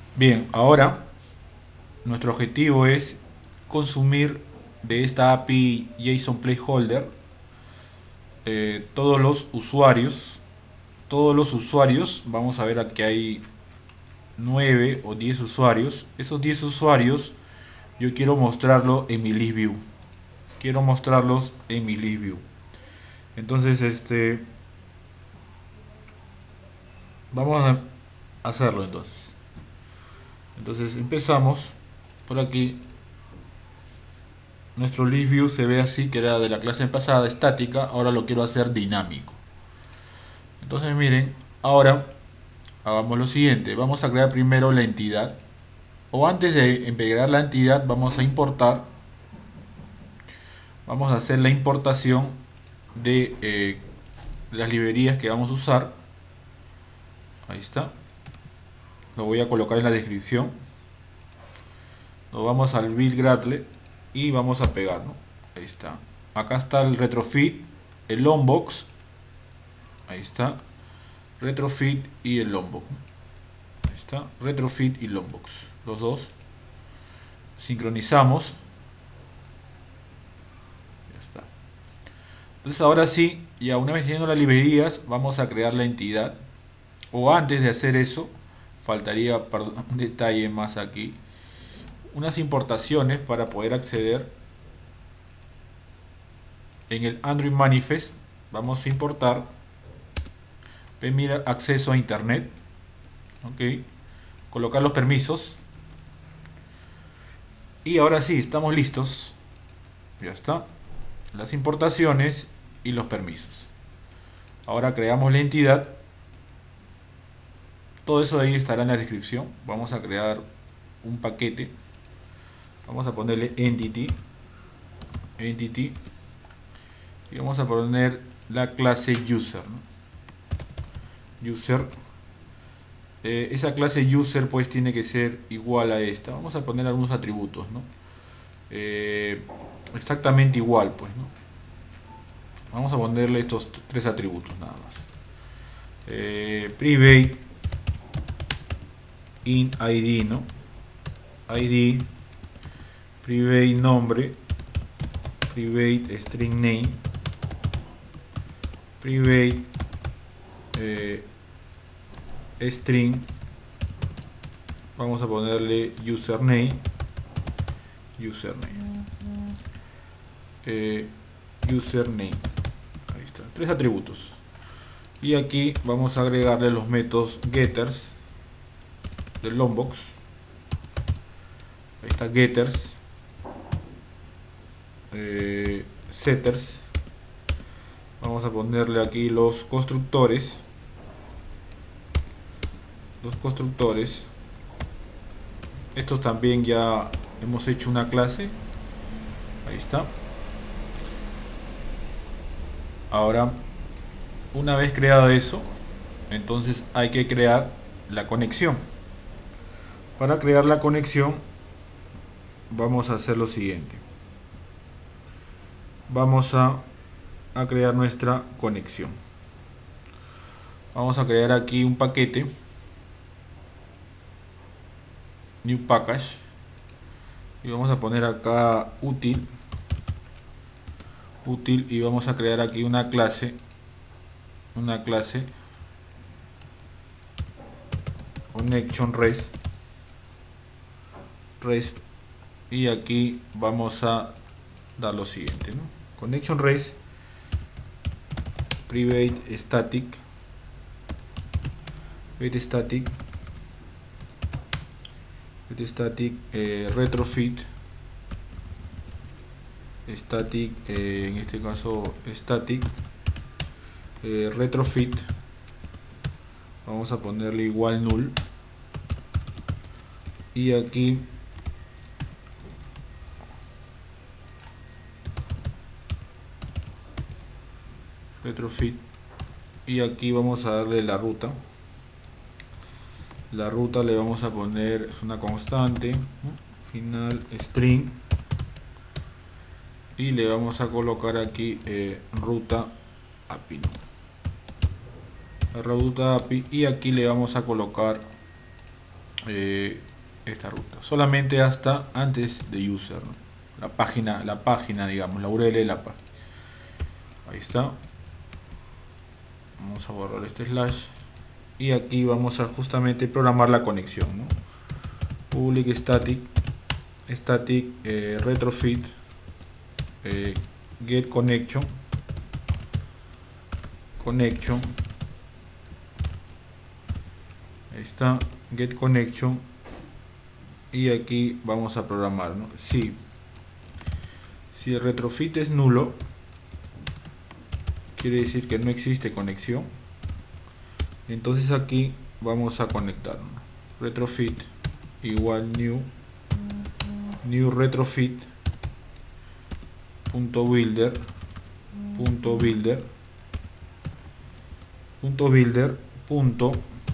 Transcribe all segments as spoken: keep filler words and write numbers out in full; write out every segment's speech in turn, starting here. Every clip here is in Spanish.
Bien, ahora nuestro objetivo es consumir de esta A P I JSON Placeholder eh, todos los usuarios. Todos los usuarios, vamos a ver aquí hay nueve o diez usuarios. Esos diez usuarios yo quiero mostrarlo en mi list view. Quiero mostrarlos en mi list view. Entonces, este vamos a hacerlo entonces. Entonces empezamos por aquí. Nuestro list view se ve así, que era de la clase pasada, estática. Ahora lo quiero hacer dinámico. Entonces miren, ahora hagamos lo siguiente. Vamos a crear primero la entidad. O antes de integrar la entidad vamos a importar. Vamos a hacer la importación de, eh, de las librerías que vamos a usar. Ahí está. Lo voy a colocar en la descripción. Nos vamos al build Gradle y vamos a pegar, ¿no? Ahí está. Acá está el retrofit, el onbox. Ahí está. Retrofit y el onbox. Ahí está. Retrofit y onbox. Los dos. Sincronizamos. Ya está. Entonces ahora sí, ya una vez teniendo las librerías, vamos a crear la entidad. O antes de hacer eso, faltaría perdón, un detalle más aquí. Unas importaciones para poder acceder en el Android Manifest. Vamos a importar mira acceso a internet. Ok, colocar los permisos y ahora sí estamos listos. Ya está, las importaciones y los permisos. Ahora creamos la entidad. Todo eso de ahí estará en la descripción. Vamos a crear un paquete. Vamos a ponerle entity entity y vamos a poner la clase user, ¿no? User, eh, esa clase user pues tiene que ser igual a esta. Vamos a poner algunos atributos, ¿no? Eh, exactamente igual, pues, ¿no? Vamos a ponerle estos tres atributos nada más. Eh, private in id, ¿no? id, private nombre, private string name, private eh, string, vamos a ponerle username, username, eh, username, ahí está, tres atributos. Y aquí vamos a agregarle los métodos getters del Longbox. Ahí está, getters, eh, setters. Vamos a ponerle aquí los constructores. Los constructores. Estos también ya hemos hecho una clase. Ahí está. Ahora, una vez creado eso, entonces hay que crear la conexión. Para crear la conexión, vamos a hacer lo siguiente. Vamos a, a crear nuestra conexión. Vamos a crear aquí un paquete. New package. Y vamos a poner acá útil. Útil y vamos a crear aquí una clase. Una clase. Connection REST. REST. Y aquí vamos a dar lo siguiente, ¿no? Connection REST private static private static private static eh, retrofit static eh, en este caso static eh, retrofit, vamos a ponerle igual null y aquí retrofit y aquí vamos a darle la ruta. La ruta le vamos a poner, es una constante, final string y le vamos a colocar aquí eh, ruta A P I, ¿no? La ruta A P I y aquí le vamos a colocar eh, esta ruta, solamente hasta antes de user, ¿no? la página, la página digamos, la U R L de la página. Ahí está. Vamos a borrar este slash y aquí vamos a justamente programar la conexión, ¿no? Public static static eh, retrofit eh, get connection connection. Ahí está, get connection, y aquí vamos a programar, ¿no? Si, si el retrofit es nulo, quiere decir que no existe conexión. Entonces aquí vamos a conectar, ¿no? Retrofit igual new new retrofit punto builder punto builder punto builder punto,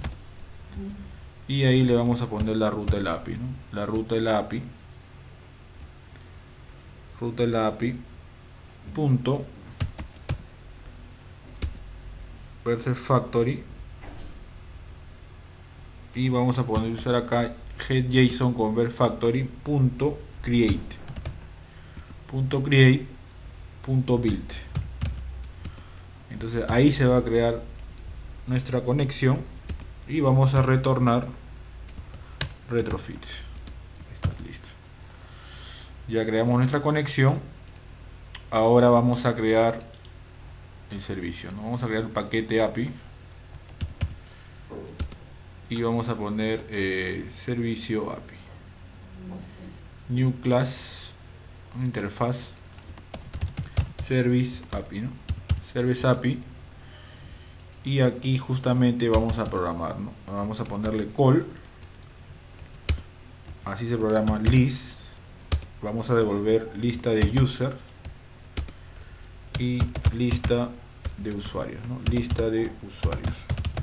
y ahí le vamos a poner la ruta del A P I, ¿no? La ruta del A P I ruta del A P I punto versus factory, y vamos a poner usar acá head JSON convert factory punto create punto create punto build. Entonces ahí se va a crear nuestra conexión y vamos a retornar retrofit. Está listo. Ya creamos nuestra conexión. Ahora vamos a crear el servicio, ¿no? Vamos a crear el paquete A P I y vamos a poner eh, servicio A P I, new class, interfaz, service A P I, ¿no? Service A P I, y aquí justamente vamos a programar, ¿no? Vamos a ponerle call, así se programa list, vamos a devolver lista de user y lista de usuarios, ¿no? Lista de usuarios.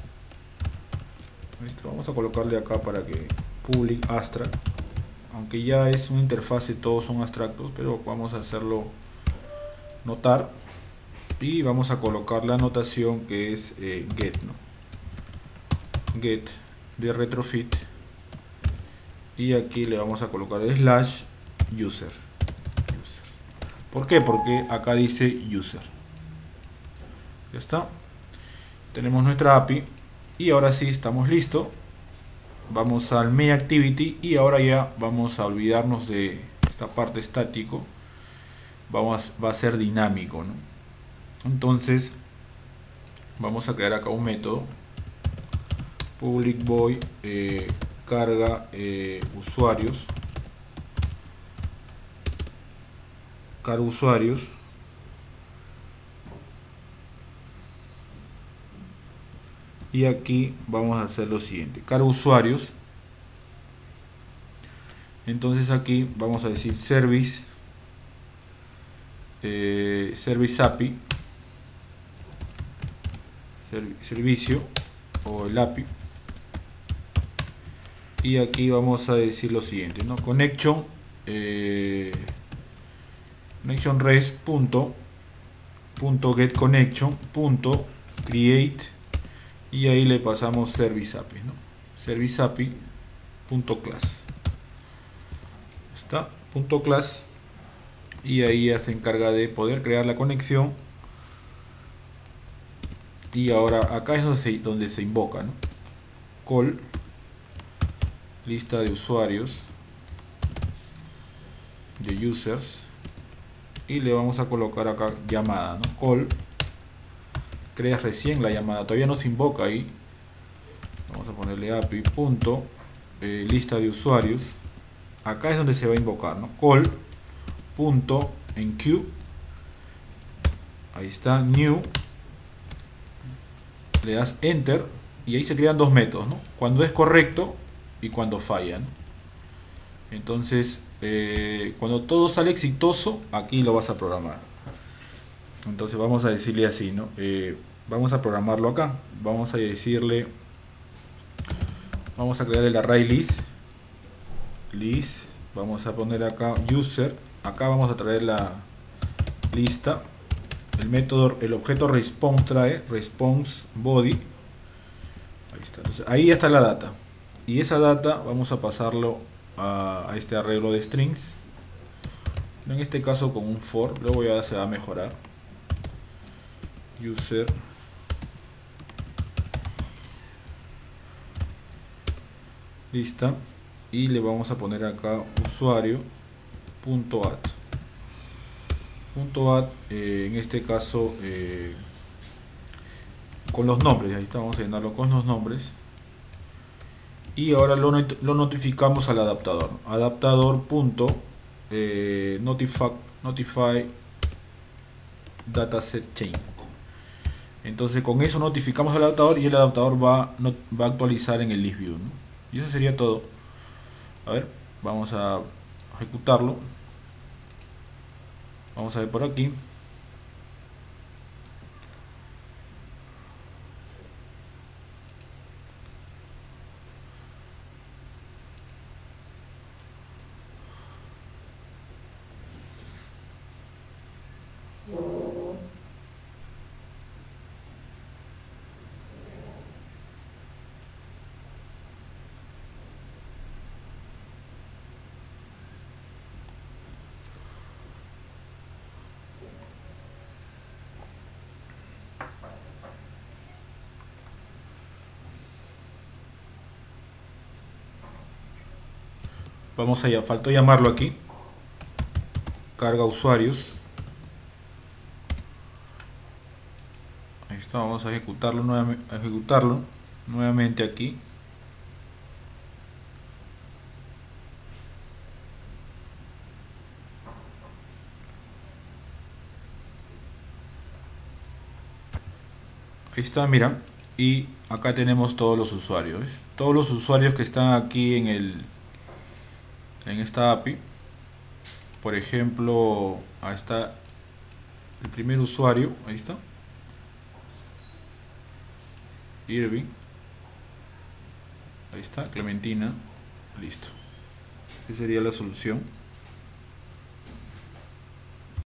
Listo, vamos a colocarle acá para que public abstract, aunque ya es una interfase, todos son abstractos, pero vamos a hacerlo notar, y vamos a colocar la anotación que es eh, get, ¿no? Get de retrofit, y aquí le vamos a colocar slash user. user. ¿Por qué? Porque acá dice user. Ya está. Tenemos nuestra A P I y ahora sí estamos listos. Vamos al main activity y ahora ya vamos a olvidarnos de esta parte estático. Vamos, va a ser dinámico, ¿no? Entonces vamos a crear acá un método public void eh, carga eh, usuarios carga usuarios y aquí vamos a hacer lo siguiente, carga usuarios. Entonces aquí vamos a decir service eh, service A P I, servicio o el A P I, y aquí vamos a decir lo siguiente, ¿no? Connection eh, connection rest punto, punto get connection punto create, y ahí le pasamos service A P I, ¿no? Service A P I punto class, está punto class, y ahí ya se encarga de poder crear la conexión. Y ahora acá es donde se, donde se invoca, ¿no? Call lista de usuarios de users, y le vamos a colocar acá llamada, ¿no? Call, creas recién la llamada, todavía no se invoca ahí. Vamos a ponerle A P I punto eh, lista de usuarios, acá es donde se va a invocar, ¿no? Call punto en queue, ahí está, new, le das enter y ahí se crean dos métodos, ¿no? Cuando es correcto y cuando falla, ¿no? Entonces eh, cuando todo sale exitoso, aquí lo vas a programar. Entonces vamos a decirle así, ¿no? Eh, vamos a programarlo acá, vamos a decirle, vamos a crear el array list list, vamos a poner acá user, acá vamos a traer la lista, el método, el objeto response trae response body, ahí está. Entonces ahí está la data, y esa data vamos a pasarlo a, a este arreglo de strings, en este caso con un for. Luego ya se va a mejorar. User lista, y le vamos a poner acá usuario punto add punto add eh, en este caso eh, con los nombres. Ahí está, vamos a llenarlo con los nombres, y ahora lo, not lo notificamos al adaptador. Adaptador punto eh, notify, notify dataset chain. Entonces con eso notificamos al adaptador y el adaptador va, no, va a actualizar en el list view, ¿no? Y eso sería todo. A ver, vamos a ejecutarlo. Vamos a ver por aquí. Vamos allá, faltó llamarlo aquí. Carga usuarios. Ahí está, vamos a ejecutarlo nuevamente, a ejecutarlo nuevamente aquí. Ahí está, mira, y acá tenemos todos los usuarios, ¿ves? Todos los usuarios que están aquí en el en esta A P I. Por ejemplo, ahí está el primer usuario, ahí está, Irving, ahí está, Clementina, listo. Esa sería la solución.